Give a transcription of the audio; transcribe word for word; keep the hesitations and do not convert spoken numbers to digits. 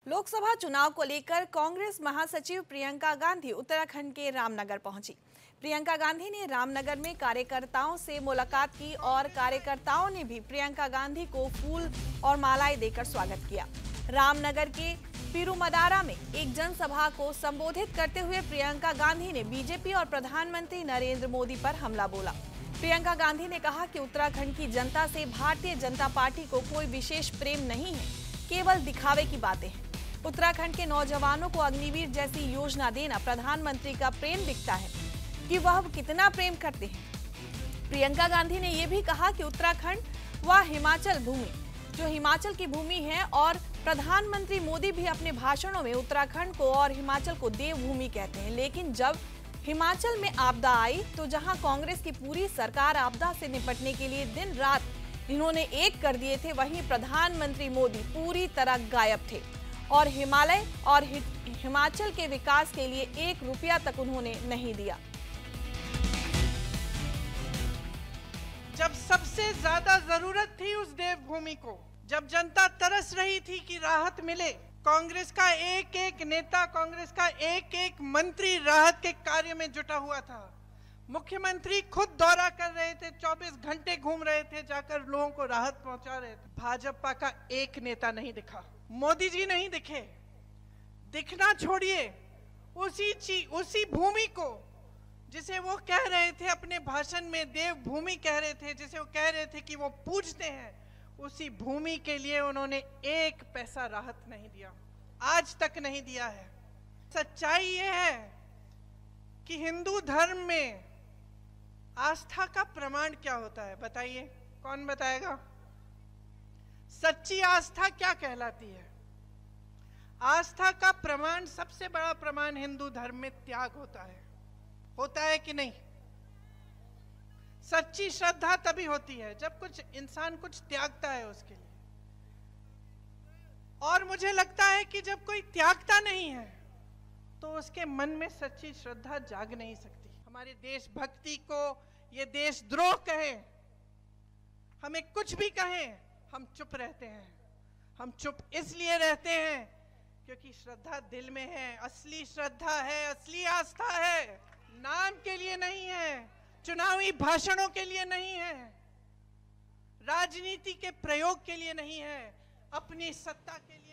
लोकसभा चुनाव को लेकर कांग्रेस महासचिव प्रियंका गांधी उत्तराखंड के रामनगर पहुंची। प्रियंका गांधी ने रामनगर में कार्यकर्ताओं से मुलाकात की और कार्यकर्ताओं ने भी प्रियंका गांधी को फूल और मालाएं देकर स्वागत किया। रामनगर के पीरूमदारा में एक जनसभा को संबोधित करते हुए प्रियंका गांधी ने बीजेपी और प्रधानमंत्री नरेंद्र मोदी पर हमला बोला। प्रियंका गांधी ने कहा कि उत्तराखंड की जनता से भारतीय जनता पार्टी को कोई विशेष प्रेम नहीं है, केवल दिखावे की बातें हैं। उत्तराखंड के नौजवानों को अग्निवीर जैसी योजना देना प्रधानमंत्री का प्रेम दिखता है कि वह कितना प्रेम करते हैं। प्रियंका गांधी ने यह भी कहा कि उत्तराखंड व हिमाचल भूमि जो हिमाचल की भूमि है और प्रधानमंत्री मोदी भी अपने भाषणों में उत्तराखंड को और हिमाचल को देवभूमि कहते हैं, लेकिन जब हिमाचल में आपदा आई तो जहां कांग्रेस की पूरी सरकार आपदा से निपटने के लिए दिन रात इन्होंने एक कर दिए थे, वहीं प्रधानमंत्री मोदी पूरी तरह गायब थे और हिमालय और हिमाचल के विकास के लिए एक रुपया तक उन्होंने नहीं दिया। जब सबसे ज्यादा जरूरत थी उस देवभूमि को, जब जनता तरस रही थी कि राहत मिले, कांग्रेस का एक एक नेता, कांग्रेस का एक एक मंत्री राहत के कार्य में जुटा हुआ था। मुख्यमंत्री खुद दौरा कर रहे थे, चौबीस घंटे घूम रहे थे, जाकर लोगों को राहत पहुंचा रहे थे। भाजपा का एक नेता नहीं दिखा, मोदी जी नहीं दिखे। दिखना छोड़िए, उसी चीज उसी भूमि को जिसे वो कह रहे थे अपने भाषण में देवभूमि कह रहे थे, जिसे वो कह रहे थे कि वो पूजते हैं, उसी भूमि के लिए उन्होंने एक पैसा राहत नहीं दिया, आज तक नहीं दिया है। सच्चाई ये है कि हिंदू धर्म में आस्था का प्रमाण क्या होता है, बताइए, कौन बताएगा? सच्ची आस्था क्या कहलाती है? आस्था का प्रमाण, सबसे बड़ा प्रमाण हिंदू धर्म में त्याग होता है। होता है कि नहीं? सच्ची श्रद्धा तभी होती है जब कुछ इंसान कुछ त्यागता है उसके लिए। और मुझे लगता है कि जब कोई त्यागता नहीं है तो उसके मन में सच्ची श्रद्धा जाग नहीं सकती। हमारे देशभक्ति को ये देशद्रोह कहे, हमें कुछ भी कहें, हम चुप रहते हैं। हम चुप इसलिए रहते हैं क्योंकि श्रद्धा दिल में है, असली श्रद्धा है, असली आस्था है, नाम के लिए नहीं है, चुनावी भाषणों के लिए नहीं है, राजनीति के प्रयोग के लिए नहीं है, अपनी सत्ता के लिए